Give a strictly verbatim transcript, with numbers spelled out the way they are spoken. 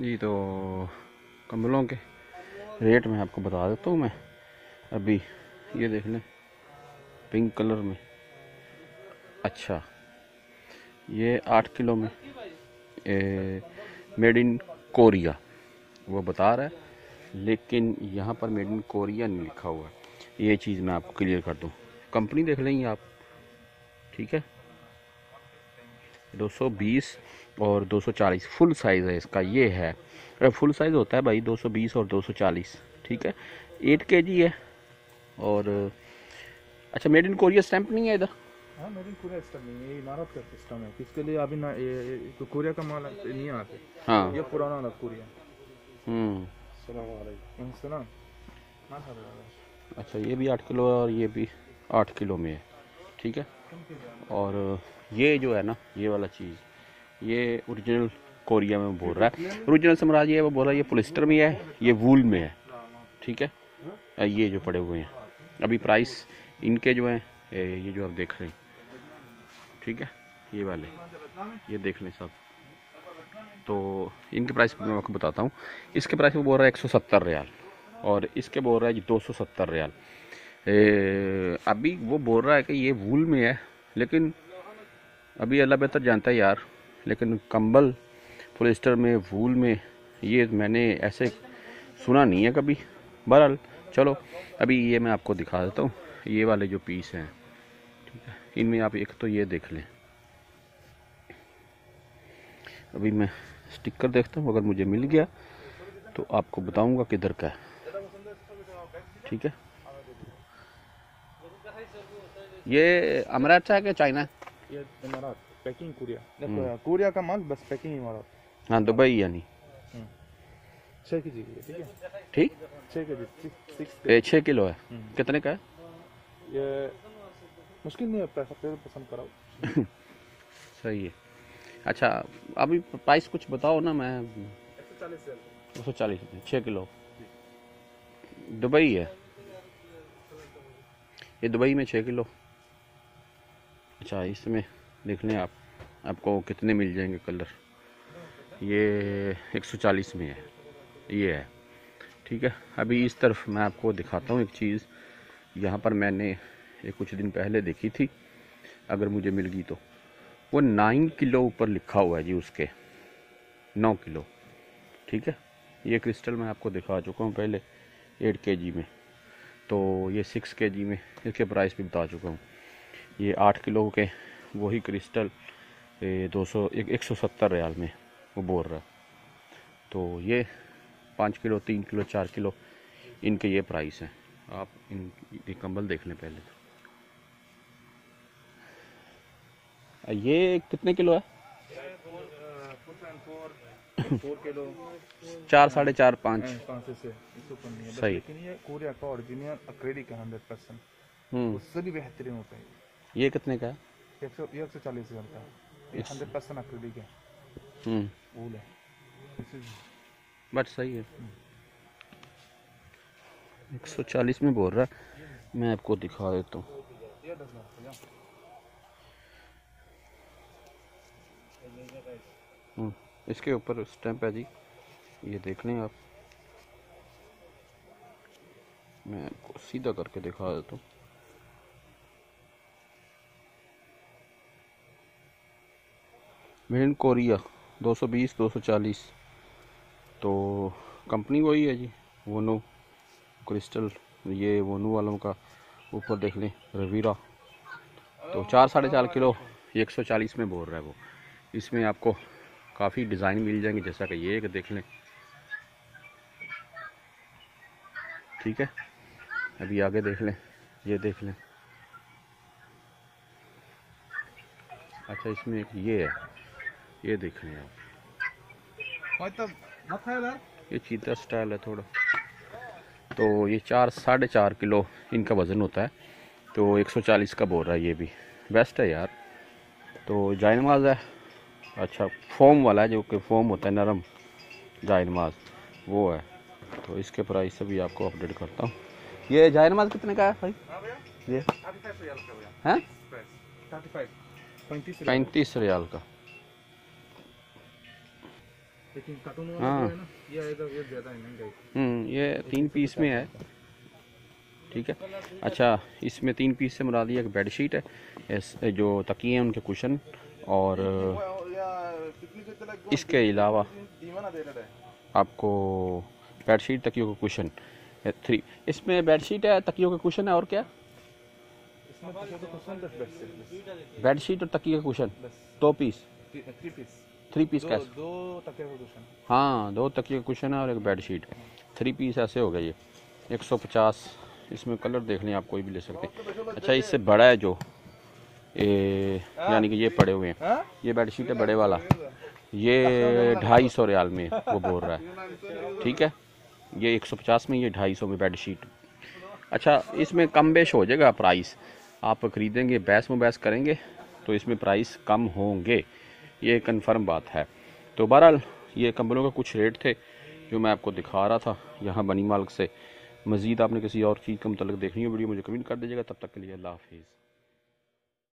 जी तो कंबलों के रेट मैं आपको बता देता हूँ। मैं अभी ये देख लें पिंक कलर में, अच्छा ये आठ किलो में मेड इन कोरिया वो बता रहा है, लेकिन यहाँ पर मेड इन कोरिया नहीं लिखा हुआ है। ये चीज़ मैं आपको क्लियर कर दूँ, कंपनी देख लेंगे आप, ठीक है। दो सौ बीस और दो सौ चालीस फुल साइज़ है इसका, ये है फुल साइज़ होता है भाई, दो सौ बीस और दो सौ चालीस, ठीक है। एट के जी है। और अच्छा मेड इन कोरिया स्टैंप नहीं है इधर? हाँ, मेड इन कोरिया स्टैंप नहीं है, ये इमारत का सिस्टम है। किसके लिए अभी ना, ये, ये तो कोरिया का माल नहीं आते। हाँ ये पुराना वाला कोरिया। हम्म सलाम अलैकुम। सलाम। अच्छा ये भी आठ किलो है और ये भी आठ किलो में है, ठीक है। और ये जो है ना, ये वाला चीज़ ये ओरिजिनल कोरिया में बोल रहा है, ओरिजिनल समराज ये वो बोल रहा है, ये पोलिस्टर में है, ये वूल में है, ठीक है। ये जो पड़े हुए हैं अभी प्राइस इनके जो हैं, ये जो आप देख रहे हैं, ठीक है, ये वाले ये देख लें सब। तो इनके प्राइस मैं आपको बताता हूँ। इसके प्राइस वो बोल रहा है एक सौ सत्तर रियाल और इसके बोल रहा है जी दो सौ सत्तर रियाल। ए, अभी वो बोल रहा है कि ये वूल में है, लेकिन अभी अल्लाह बेहतर जानता है यार, लेकिन कंबल पॉलिस्टर में वूल में ये मैंने ऐसे सुना नहीं है कभी। बहरहाल चलो अभी ये मैं आपको दिखा देता हूँ, ये वाले जो पीस हैं, ठीक है, इनमें आप एक तो ये देख लें। अभी मैं स्टिकर देखता हूँ, अगर मुझे मिल गया तो आपको बताऊंगा किधर का है, ठीक है। ये अमरात है कि चाइना? ये इमारत पैकिंग कोरिया, देखो कोरिया का माल बस पैकिंग इमारत। हाँ दुबई यानी छः के जी, ठीक है, ठीक छः के जी, छः किलो है। कितने का है ये? मुश्किल नहीं है, पैसा फिर पसंद कराओ। सही है। अच्छा अभी प्राइस कुछ बताओ ना। मैं एक सौ चालीस छः किलो दुबई है, ये दुबई में छः किलो। अच्छा इसमें देख लें आप, आपको कितने मिल जाएंगे कलर। ये एक सौ चालीस में है, ये है, ठीक है। अभी इस तरफ मैं आपको दिखाता हूँ एक चीज़, यहाँ पर मैंने एक कुछ दिन पहले देखी थी, अगर मुझे मिल गई तो। वो नाइन किलो ऊपर लिखा हुआ है जी, उसके नौ किलो, ठीक है। ये क्रिस्टल मैं आपको दिखा चुका हूँ पहले एट के जी में, तो ये सिक्स के जी में इसके प्राइस भी बता चुका हूँ। ये आठ किलो के वही क्रिस्टल दो सौ एक एक सौ सत्तर रियाल में वो बोल रहा है। तो ये पाँच किलो तीन किलो चार किलो इनके ये प्राइस हैं। आप इन ये कंबल देख लें पहले तो। ये कितने किलो है? चार साढ़े चार पाँच सही। लेकिन ये कोरिया का ओरिजिनल एक्रेलिक है हंड्रेड परसेंट, उससे भी बेहतरीन होता है। ये कितने का है? एक सौ एक सौ चालीस हजार का है, ये हंड्रेड परसेंट एक्रेलिक है, हम्म वूल है, बट सही है। एक सौ चालीस में बोल रहा है, मैं आपको दिखा देता हूँ। इसके ऊपर स्टैंप है जी, ये देख लें आप। मैं आपको सीधा करके दिखा देता हूँ। मेड इन कोरिया दो सौ बीस दो सौ चालीस, तो कंपनी वही है जी, वोनो क्रिस्टल। ये वोनो वालों का ऊपर देख लें रवीरा, तो चार साढ़े चार किलो एक सौ चालीस में बोल रहा है वो। इसमें आपको काफ़ी डिज़ाइन मिल जाएंगे, जैसा कि ये एक देख लें, ठीक है। अभी आगे देख लें, ये देख लें। अच्छा इसमें एक ये है, ये देख लें आप, ये चीता स्टाइल है थोड़ा। तो ये चार साढ़े चार किलो इनका वज़न होता है, तो एक सौ चालीस का बोल रहा है। ये भी बेस्ट है यार। तो जायनमाज है, अच्छा फोम वाला है, जो कि फोम होता है नरम जायनमाज वो है। तो इसके प्राइस अभी आपको अपडेट करता हूँ। ये जायनमाज कितने का है भाई? ये हैं पैंतीस रियाल का। लेकिन कार्टून वाला हाँ। जो है ना, ये आएगा, ये ज़्यादा है महंगा है। हम्म ये तीन पीस में है, ठीक है। अच्छा, इसमें तीन पीस से मुराद ये एक बेड शीट है, इस जो तकिए हैं उनके कुशन, और इसके अलावा आपको बेड शीट, तकियों का कुशन, थ्री इसमें बेड शीट है, तकियों का कुशन है, और क्या? इसमें तकिया का कुशन बस बेड सेट बस बेड शीट और तकिए का कुशन, बस दो piece, three piece, three piece दो कैसे? दो तकिया का कुशन। हाँ, दो तकिए का कुशन है और एक बेड शीट है, थ्री पीस ऐसे हो गए ये एक सौ पचास। इसमें कलर देख लें आप, कोई भी ले सकते हैं। अच्छा, इससे बड़ा है जो ये, यानी कि ये पड़े हुए हैं, ये बेड शीट है बड़े वाला, ये ढाई सौ रियाल में वो बोल रहा है, ठीक है। ये एक सौ पचास में, ये ढाई सौ में बेड शीट। अच्छा, इसमें कम बेश हो जाएगा प्राइस, आप खरीदेंगे, बहस मुबहस करेंगे तो इसमें प्राइस कम होंगे, ये कंफर्म बात है। तो बहरहाल ये कंबलों का कुछ रेट थे जो मैं आपको दिखा रहा था यहाँ बनी मालिक से। मज़ीद आपने किसी और चीज़ का मतलब देखनी हो वीडियो मुझे कमेंट कर दीजिएगा। तब तक के लिए अल्लाह हाफिज़।